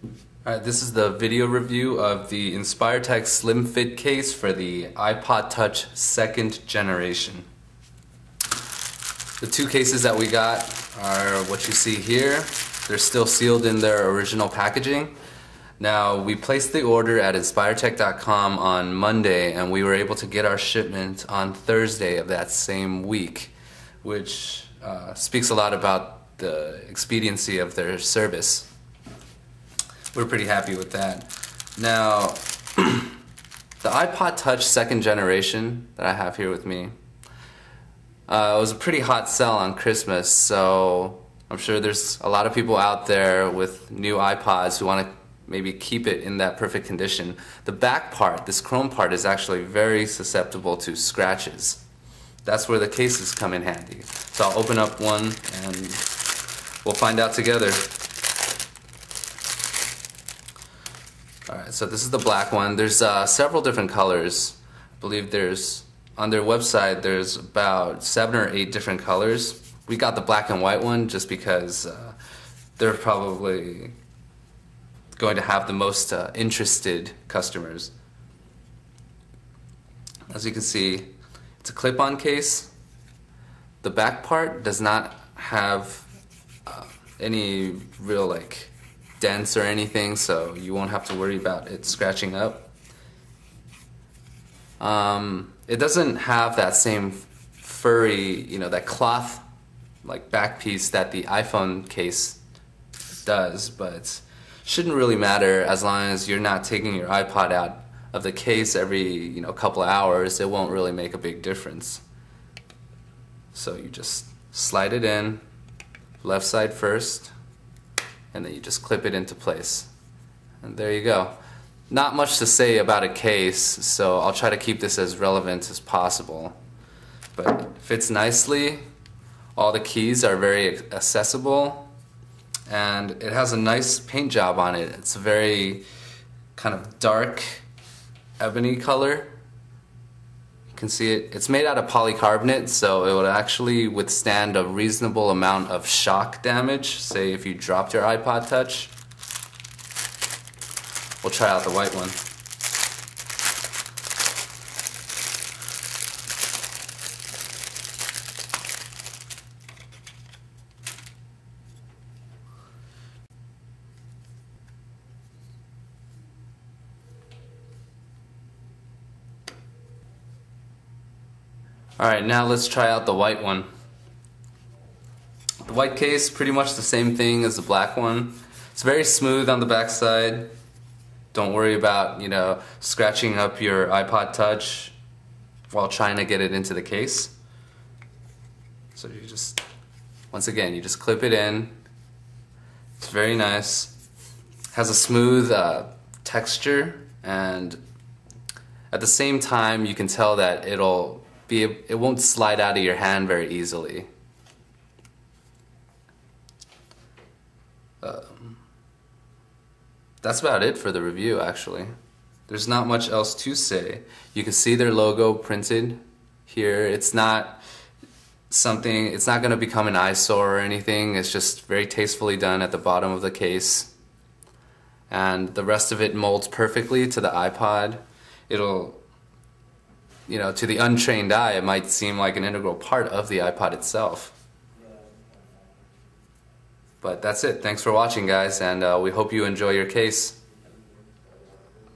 Alright, this is the video review of the InspireTech Slim Fit case for the iPod Touch 2nd generation. The two cases that we got are what you see here. They're still sealed in their original packaging. Now, we placed the order at inspiretech.com on Monday, and we were able to get our shipment on Thursday of that same week, which speaks a lot about the expediency of their service. We're pretty happy with that. Now, the iPod Touch 2nd generation that I have here with me, it was a pretty hot sell on Christmas, so I'm sure there's a lot of people out there with new iPods who want to maybe keep it in that perfect condition. The back part, this chrome part, is actually very susceptible to scratches. That's where the cases come in handy. So I'll open up one and we'll find out together. Alright, so this is the black one. There's several different colors. I believe there's, on their website, there's about 7 or 8 different colors. We got the black and white one just because they're probably going to have the most interested customers. As you can see, it's a clip-on case. The back part does not have any real dents or anything, so you won't have to worry about it scratching up. It doesn't have that same furry, that cloth back piece that the iPhone case does, but shouldn't really matter as long as you're not taking your iPod out of the case every couple of hours. It won't really make a big difference. So you just slide it in, left side first, and then you just clip it into place. And there you go. Not much to say about a case, so I'll try to keep this as relevant as possible. But it fits nicely. All the keys are very accessible, and it has a nice paint job on it. It's a very kind of dark ebony color. You can see it. It's made out of polycarbonate, so it would actually withstand a reasonable amount of shock damage. Say if you dropped your iPod Touch. We'll try out the white one. Alright, now let's try out the white one. The white case, pretty much the same thing as the black one. It's very smooth on the back side. Don't worry about, scratching up your iPod Touch while trying to get it into the case. So you just, once again, you just clip it in. It's very nice. Has a smooth texture, and at the same time you can tell that it won't slide out of your hand very easily. That's about it for the review, actually. There's not much else to say. You can see their logo printed here. It's not going to become an eyesore or anything. It's just very tastefully done at the bottom of the case. And the rest of it molds perfectly to the iPod. It'll, to the untrained eye, it might seem like an integral part of the iPod itself. But that's it. Thanks for watching, guys, and we hope you enjoy your case.